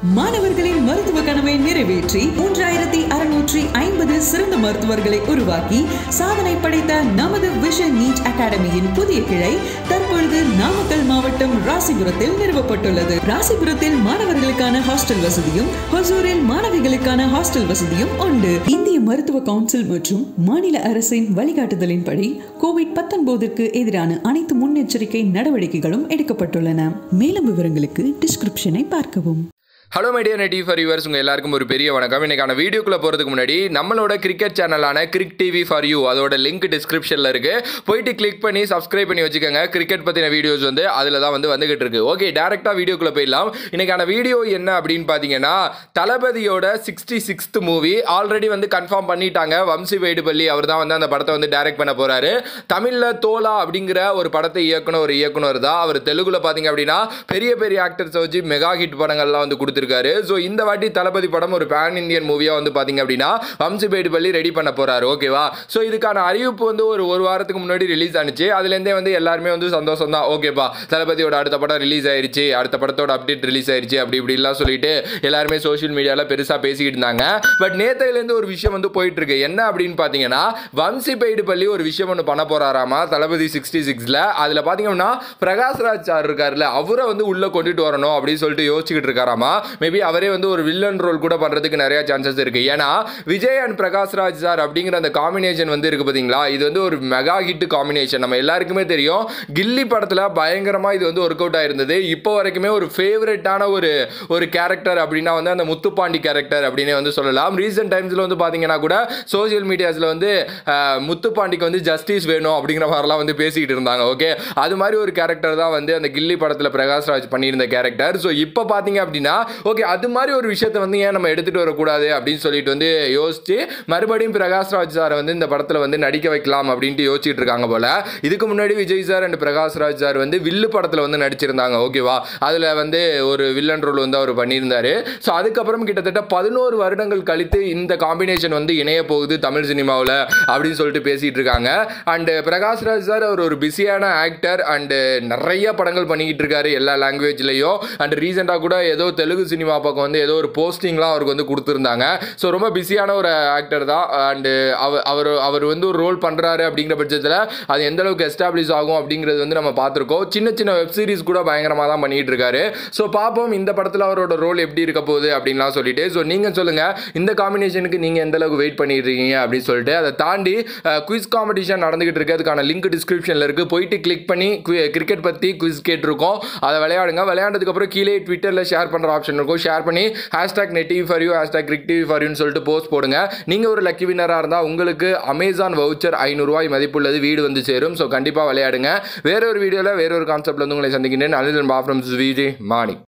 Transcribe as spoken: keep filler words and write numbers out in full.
மாணவர்களின் மருத்துவ கனவை நிறைவேற்றி மூன்றாயிரத்தி அறுநூற்றி ஐம்பது சிறந்த மருத்துவர்களை உருவாக்கி சாதனை படைத்த நமது விஷன் நீட் அகாடமியின் புதிய கிளை தற்பொழுது நாமக்கல் மாவட்டம் ராசிபுரத்தில் நிறுவப்பட்டுள்ளது. ராசிபுரத்தில் மாணவர்களுக்கான ஹாஸ்டல் வசதியும் ஹொசூரில் மாணவிகளுக்கான ஹாஸ்டல் வசதியும் உண்டு. இந்திய மருத்துவ கவுன்சில் மற்றும் மாநில அரசின் வழிகாட்டுதலின்படி கோவிட் பத்தொன்பதிற்கு எதிரான அனைத்து முன்னெச்சரிக்கை நடவடிக்கைகளும் எடுக்கப்பட்டுள்ளன. மேலும் விவரங்களுக்கு டிஸ்கிரிப்ஷனை பார்க்கவும். Hello my dear net TV for yours, உங்கள் எல்லாருக்கும் ஒரு பெரிய வணக்கம். இன்றைக்கான வீடியோக்குள்ளே போகிறதுக்கு முன்னாடி நம்மளோட கிரிக்கெட் சேனலான கிரிக் டிவி ஃபார் யூ அதோட லிங்க் டிஸ்கிரிப்ஷனில் இருக்குது. போயிட்டு கிளிக் பண்ணி சப்ஸ்கிரைப் பண்ணி வச்சுக்கோங்க. கிரிக்கெட் பற்றின வீடியோஸ் வந்து அதில் தான் வந்து வந்துகிட்டு இருக்கு. ஓகே, டேரெக்டாக வீடியோக்குள்ளே போயிடலாம். இன்றைக்கான வீடியோ என்ன அப்படின்னு பார்த்தீங்கன்னா, தளபதியோட சிக்ஸ்டி சிக்ஸ்த் மூவி ஆல்ரெடி வந்து கன்ஃபார்ம் பண்ணிட்டாங்க. வம்சி வைடுபள்ளி அவர் தான் வந்து அந்த படத்தை வந்து டைரக்ட் பண்ண போகிறாரு. தமிழில் தோலா அப்படிங்கிற ஒரு படத்தை இயக்குன ஒரு இயக்குனர் தான் அவர். தெலுங்குல பார்த்தீங்க அப்படின்னா பெரிய பெரிய ஆக்டர்ஸை வச்சு மெகா ஹிட் படங்கள்லாம் வந்து கொடுத்து இருக்காரு. சோ இந்த வாட்டி தளபதி படம் ஒரு பேன் இந்தியன் மூவியா வந்து பாத்தீங்க அப்படின்னா வம்சி வைடுபள்ளி ரெடி பண்ண போறாரு. ஓகேவா? சோ இதுக்கான அறிவிப்பு வந்து ஒரு ஒரு வாரத்துக்கு முன்னாடி ரிலீஸ் ஆனிச்சு. அதுல இருந்தே வந்து எல்லாருமே வந்து சந்தோஷம் தான். ஓகேப்பா, தளபதியோட அடுத்த படம் ரிலீஸ் ஆயிருச்சு, அடுத்த படத்தோட அப்டேட் ரிலீஸ் ஆயிருச்சு, அப்படி இப்படி எல்லாம் சொல்லிட்டு எல்லாருமே சோஷியல் மீடியால பெருசா பேசிக்கிட்டு இருந்தாங்க. பட் நேத்தையில இருந்து ஒரு விஷயம் வந்து போயிட்டு இருக்கு. என்ன அப்படின்னு பாத்தீங்கன்னா, வம்சி வைடுபள்ளி ஒரு விஷயம் ஒன்று பண்ண போறாராமா தளபதி சிக்ஸ்டி சிக்ஸ்ல. அதுல பாத்தீங்கன்னா பிரகாஷ்ராஜ் சார் இருக்காருல்ல, அவரை வந்து உள்ள கொண்டுட்டு வரணும் அப்படின்னு சொல்லிட்டு யோசிச்சுக்கிட்டு இருக்காராமா. மேபி அவரே வந்து ஒரு வில்லன் ரோல் கூட பண்றதுக்கு நிறைய சான்சஸ் இருக்கு. ஏன்னா விஜய் அண்ட் பிரகாஷ்ராஜ் சார் அப்படிங்கிற அந்த காம்பினேஷன் வந்து இருக்கு பாத்தீங்களா, இது வந்து ஒரு மெகா ஹிட் காம்பினேஷன். நம்ம எல்லாருக்குமே தெரியும், கில்லி படத்துல பயங்கரமா இது வந்து ஒர்க் அவுட் ஆயிருந்தது. இப்போ வரைக்குமே ஒரு ஃபேவரட்டான ஒரு ஒரு கேரக்டர் அப்படின்னா வந்து அந்த முத்துப்பாண்டி கேரக்டர் அப்படின்னு வந்து சொல்லலாம். ரீசெண்ட் டைம்ஸ்ல வந்து பாத்தீங்கன்னா கூட சோசியல் மீடியாஸ்ல வந்து முத்துப்பாண்டிக்கு வந்து ஜஸ்டிஸ் வேணும் அப்படிங்கிற மாதிரிலாம் வந்து பேசிக்கிட்டு இருந்தாங்க. ஓகே, அது மாதிரி ஒரு கேரக்டர் தான் வந்து அந்த கில்லி படத்துல பிரகாஷ்ராஜ் பண்ணியிருந்த கேரக்டர். ஸோ இப்போ பாத்தீங்க அப்படின்னா ஓகே, அது மாதிரி ஒரு விஷயத்தை வந்து ஏன் நம்ம எடுத்துட்டு வரக்கூடாது அப்படின்னு சொல்லிட்டு வந்து யோசிச்சு மறுபடியும் பிரகாஷ்ராஜ் சாரை வந்து இந்த படத்தில் வந்து நடிக்க வைக்கலாம் அப்படின்ட்டு யோசிச்சுட்டு இருக்காங்க போல. இதுக்கு முன்னாடி Vijay sir and Prakash Raj sir வந்து வில்லு படத்தில் வந்து நடிச்சிருந்தாங்க. ஓகேவா? அதில் வந்து ஒரு வில்லன் ரோல் வந்து அவர் பண்ணியிருந்தாரு. ஸோ அதுக்கப்புறம் கிட்டத்தட்ட பதினோரு வருடங்கள் கழித்து இந்த காம்பினேஷன் வந்து இணைய போகுது தமிழ் சினிமாவில் அப்படின்னு சொல்லிட்டு பேசிட்டு இருக்காங்க. அண்ட் பிரகாஷ்ராஜ் சார் அவர் ஒரு பிஸியான ஆக்டர் அண்ட் நிறைய படங்கள் பண்ணிக்கிட்டு இருக்காரு எல்லா லாங்குவேஜ்லையும். அண்ட் ரீசெண்டாக கூட ஏதோ தெலுங்கு சினிமா பக்கம் வந்து ஏதோ ஒரு போஸ்டிங்லாம் அவருக்கு வந்து கொடுத்துருந்தாங்க. ஸோ ரொம்ப பிஸியான ஒரு ஆக்டர் தான். அண்டு அவர் அவர் வந்து ஒரு ரோல் பண்ணுறாரு அப்படிங்கிற பட்சத்தில் அது எந்த அளவுக்கு எஸ்டாப்ளிஷ் ஆகும் அப்படிங்கிறது வந்து நம்ம பார்த்துருக்கோம். சின்ன சின்ன வெப் சீரிஸ் கூட பயங்கரமாக தான் பண்ணிட்டு இருக்காரு. ஸோ பார்ப்போம் இந்த படத்தில் அவரோட ரோல் எப்படி இருக்க போகுது அப்படின்லாம் சொல்லிட்டு. ஸோ நீங்கள் சொல்லுங்கள், இந்த காம்பினேஷனுக்கு நீங்கள் எந்த அளவுக்கு வெயிட் பண்ணிட்டு இருக்கீங்க அப்படின்னு சொல்லிட்டு. அதை தாண்டி குவிஸ் காம்படிஷன் நடந்துகிட்டு இருக்கு. அதுக்கான லிங்க் டிஸ்கிரிப்ஷனில் இருக்குது. போயிட்டு கிளிக் பண்ணி கிரிக்கெட் பற்றி குவிஸ் கேட்டிருக்கோம், அதை விளையாடுங்க. விளையாண்டதுக்கு அப்புறம் கீழே ட்விட்டரில் ஷேர் பண்ணுற ஆப்ஷன் இருக்கும். ஷேர் பண்ணி hashtag net TV for you hashtag cric TV for யூன்னு சொல்லிட்டு போஸ்ட் போடுங்க. நீங்கள் ஒரு லக்கி வின்னராக இருந்தால் உங்களுக்கு அமேசான் வவுச்சர் ஐநூறு ரூபாய் மதிப்புள்ளது வீடு வந்து சேரும். ஸோ கண்டிப்பாக விளையாடுங்க. வேற ஒரு வீடியோவில் வேற ஒரு கான்செப்ட்ல வந்து உங்களை சந்திக்கின்றேன். அனில் பாஃப்ரம் விஜய் மாணி.